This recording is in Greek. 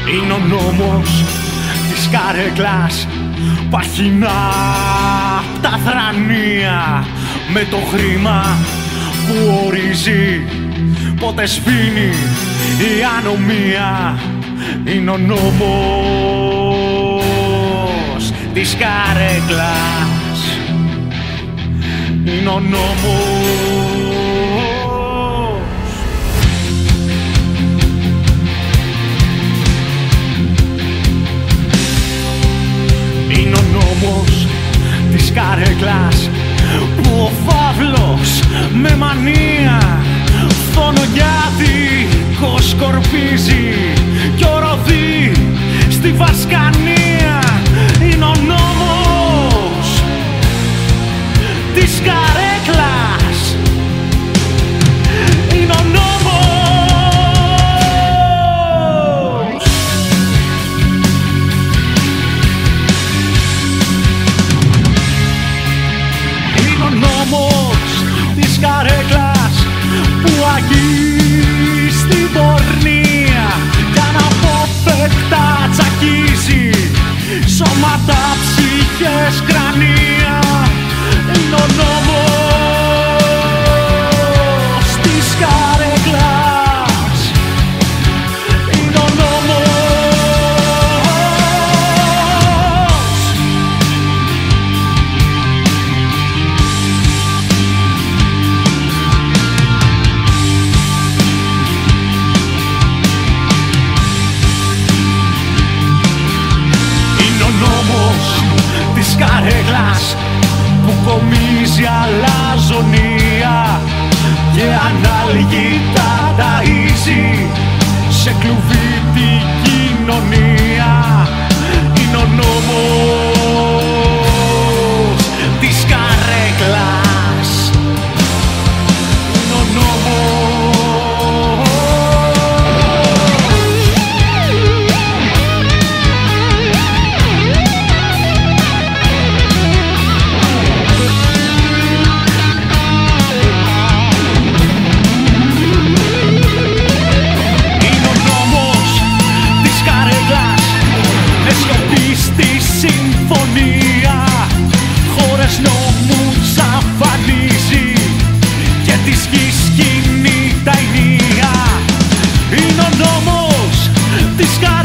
Είναι ο νόμος της καρέκλας που αρχινά απ' τα θρανία, με το χρήμα που ορίζει πότε σβήνει η ανομία. Είναι ο νόμος της καρέκλας, είναι ο νόμος. Είναι ο νόμος της καρέκλας που ο φαύλος με μανία φωνογιάδικο σκορπίζει κι οροδεί στη βασκανία. Είναι ο νόμος της καρέκλας, είναι ο νόμος. Είναι ο νόμος της καρέκλας που αγγίζει στην πορνεία κι αναπόφευκτα τσακίζει σώματα, ψυχές, κρανία. Είναι ο νόμος της καρέκλας, είναι ο νόμος. Είναι ο νόμος της καρέκλας που κομίζει αλαζονία και ανάλγητα ταΐζει σε κλουβί την κοινωνία. Είναι ο νόμος της καρέκλας, είναι ο νόμος. Στη συμφωνία χώρες νόμους αφανίζει και της γης σκηνή τα ενία. Είναι ο νόμος της